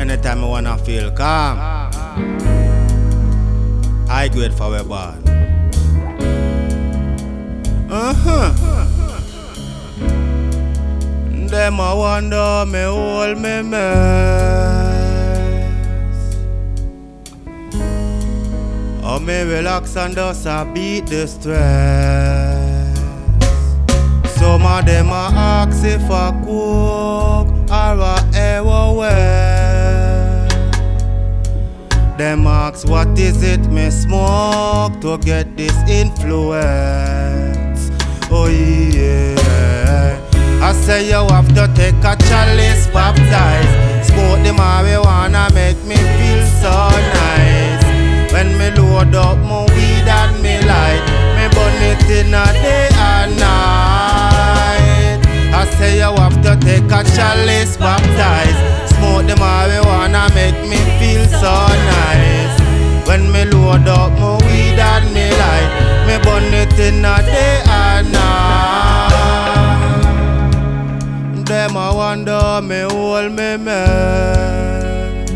Anytime I wanna feel calm, I go it for a ball. Them a wonder me hold me mess. Or me relax and just a beat the stress. Some of them a ask if I cook or a ever wear. Them ask what is it me smoke to get this influence. Oh yeah, I say you have to take a chalice, baptize. Smoke the marijuana make me feel so nice. When me load up my weed and me light, me burn it in a day and night. I say you have to take a chalice, baptize. Smoke the marijuana make me feel so nice. When me load up my weed and me light, me burn it in a day and night. Them a wonder me hold me mess.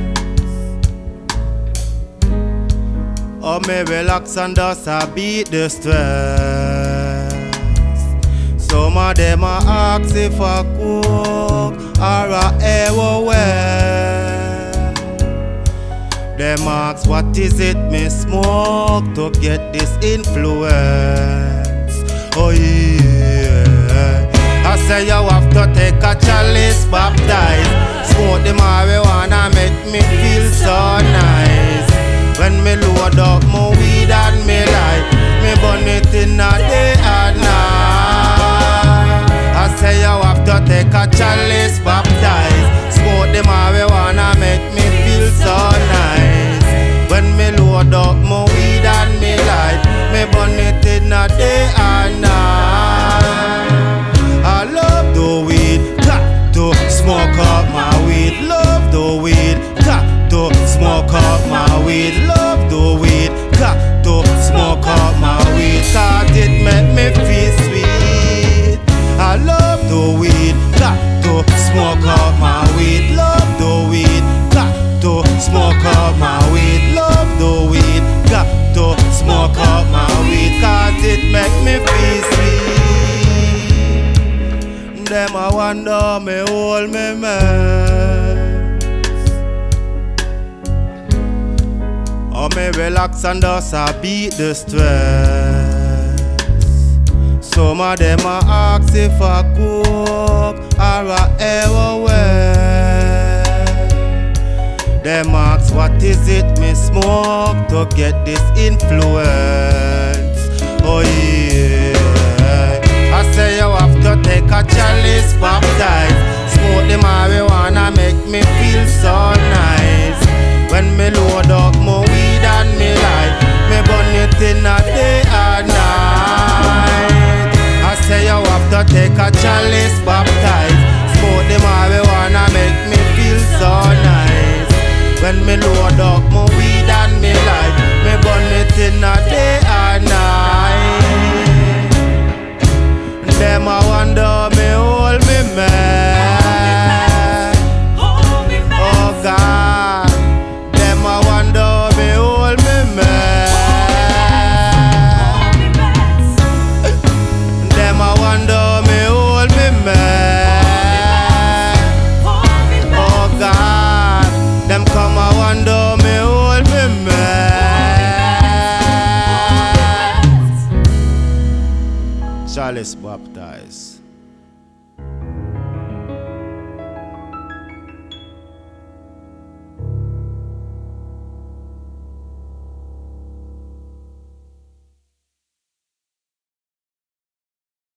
Or me relax and just a beat the stress. Some of them a ask if I cook or a ever wear. Them ask what is it me smoke to get this influence. Oh yeah, I say you have to take a chalice, baptize. Smoke the marijuana make me feel so nice. When me load up my weed and me light, me burn it in a day and night. I say you have to take a chalice, baptize. Smoke the marijuana make me feel so nice. When me load up my weed and me light, me burn it in a day and night. I love the weed, got to smoke up my weed. Love the weed, got to smoke up my weed. Love the weed, got to smoke up my weed. Cause it make me feel sweet. I love the weed, got to smoke up my weed. Love the weed, got to smoke up my weed. Love the weed, got to smoke up my weed. Cause it make me feel sweet. Them a wonder me hold me mess. Or me relax and just a beat the stress. Some of them a ask if I cook or a ever wear. Them ask what is it me smoke to get this influence. Oh yeah, I say you have to take a chalice, baptize. Smoke the marijuana make me feel so nice. When me load up my weed and me light, me burn it in a day and night. I say you have to take a chalice, baptize. Smoke the marijuana make me feel so nice. When me load up my weed and me light, me burn it in a day and night. Them a wonder me hold me man. Oh God, them a wonder me hold me man. Them a wonder me hold me man. Oh God, them come a wonder me hold me man. Chalice baptized.